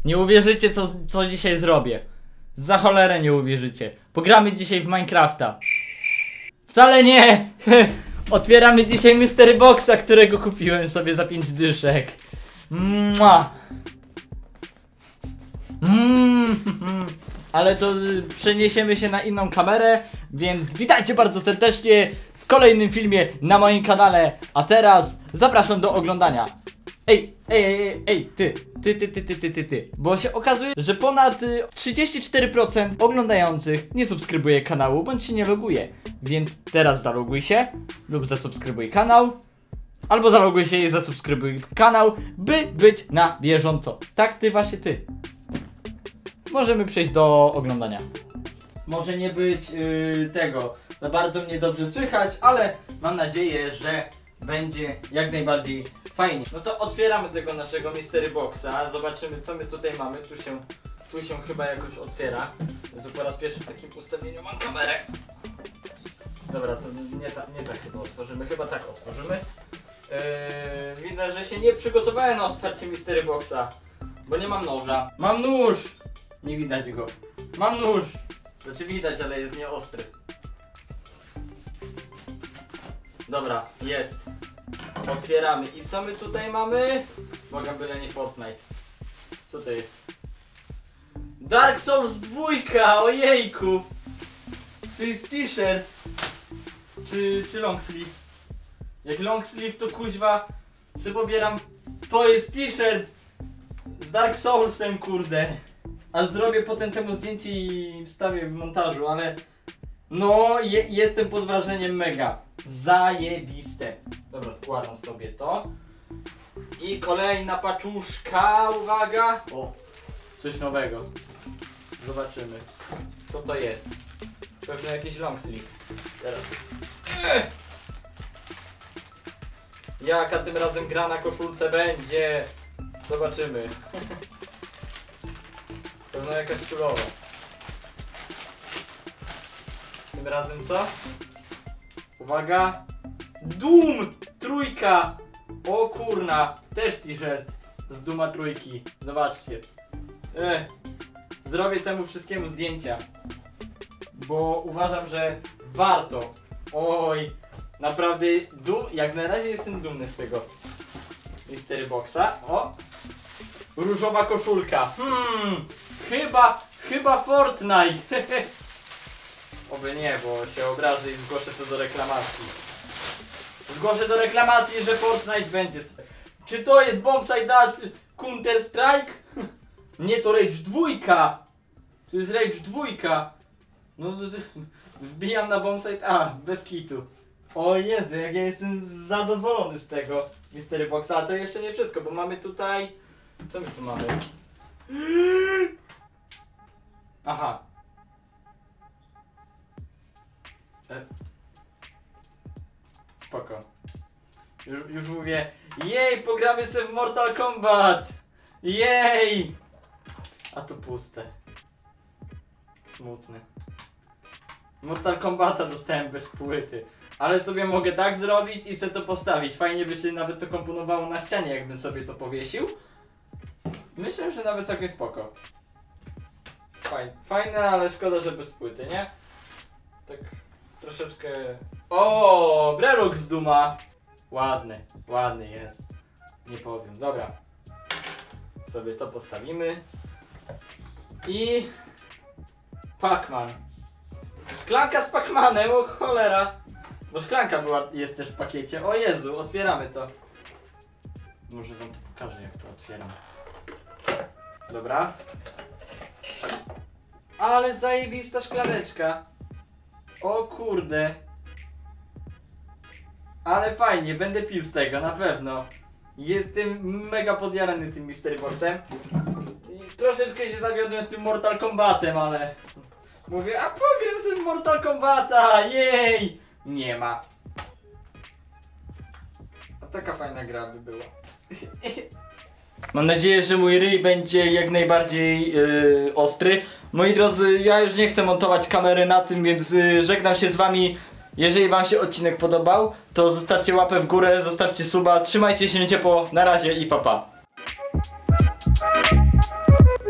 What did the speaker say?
Nie uwierzycie co dzisiaj zrobię. Za cholerę nie uwierzycie. Pogramy dzisiaj w Minecrafta. Wcale nie! Otwieramy dzisiaj Mystery Boxa, którego kupiłem sobie za 5 dyszek. Mua. Ale to przeniesiemy się na inną kamerę, więc witajcie bardzo serdecznie w kolejnym filmie na moim kanale. A teraz zapraszam do oglądania. Ej, ty, bo się okazuje, że ponad 34% oglądających nie subskrybuje kanału, bądź się nie loguje. Więc teraz zaloguj się lub zasubskrybuj kanał, albo zaloguj się i zasubskrybuj kanał, by być na bieżąco. Tak, właśnie ty. Możemy przejść do oglądania. Może nie być tego, za bardzo mnie dobrze słychać, ale mam nadzieję, że będzie jak najbardziej fajnie. No to otwieramy tego naszego Mystery Boxa, zobaczymy co my tutaj mamy. Tu się chyba jakoś otwiera. Jezu, po raz pierwszy w takim ustawieniu mam kamerę. Dobra, to nie tak chyba otworzymy, chyba tak otworzymy. Widzę, że się nie przygotowałem na otwarcie Mystery Boxa, bo nie mam noża. Mam nóż! Nie widać go. Mam nóż! Znaczy widać, ale jest nieostry. Dobra, jest. Otwieramy. I co my tutaj mamy? Boga, byle nie Fortnite. Co to jest? Dark Souls 2! Ojejku! To jest t-shirt. Czy long sleeve? Jak long sleeve to kuźwa sobie pobieram. To jest t-shirt z Dark Soulsem, kurde. Aż zrobię potem temu zdjęcie i wstawię w montażu, ale no jestem pod wrażeniem mega. Zajebiste. Dobra, składam sobie to. I kolejna paczuszka, uwaga. O, coś nowego. Zobaczymy, co to jest. Pewnie jakiś long sleeve. Teraz. Jaka tym razem gra na koszulce będzie? Zobaczymy. Pewno jakaś surowa. Tym razem co? Uwaga! Doom! Trójka! O kurna! Też t-shirt z Dooma trójki. Zobaczcie. Zrobię temu wszystkiemu zdjęcia. Bo uważam, że warto. Oj! Naprawdę, jak na razie jestem dumny z tego Mystery Boxa. O! Różowa koszulka. Chyba Fortnite. Oby nie, bo się obrażę i zgłoszę to do reklamacji. Zgłoszę do reklamacji, że Fortnite będzie. Czy to jest Bombsite Counter Strike? Nie, to Rage 2. To jest Rage 2. No wbijam na Bombsite. Bez kitu. O Jezu, jak ja jestem zadowolony z tego Mystery Boxa. A to jeszcze nie wszystko, bo mamy tutaj... Co my tu mamy? Aha. Spoko. Już mówię. Jej, pogramy sobie w Mortal Kombat! Jej! A to puste. Smutne. Mortal Kombata dostałem bez płyty. Ale sobie mogę tak zrobić i sobie to postawić. Fajnie by się nawet to komponowało na ścianie, jakbym sobie to powiesił. Myślę, że nawet całkiem spoko. Fajne, ale szkoda, że bez płyty, nie? Tak troszeczkę... O, Brelux z Dooma. Ładny jest. Nie powiem. Dobra. Sobie to postawimy. I... Pac-Man. Szklanka z Pac-Manem, o cholera. Bo szklanka jest też w pakiecie. O Jezu, otwieramy to. Może wam to pokażę, jak to otwieram. Dobra. Ale zajebista szklaneczka. O kurde. Ale fajnie, będę pił z tego, na pewno. Jestem mega podjarany tym Mystery Boxem. I troszeczkę się zawiodłem z tym Mortal Kombatem, ale... Mówię, a pogram sobie w Mortal Kombata, jej! Nie ma. A taka fajna gra by była. Mam nadzieję, że mój ryj będzie jak najbardziej ostry. Moi drodzy, ja już nie chcę montować kamery na tym, więc żegnam się z wami. Jeżeli wam się odcinek podobał, to zostawcie łapę w górę, zostawcie suba, trzymajcie się ciepło, na razie i pa pa.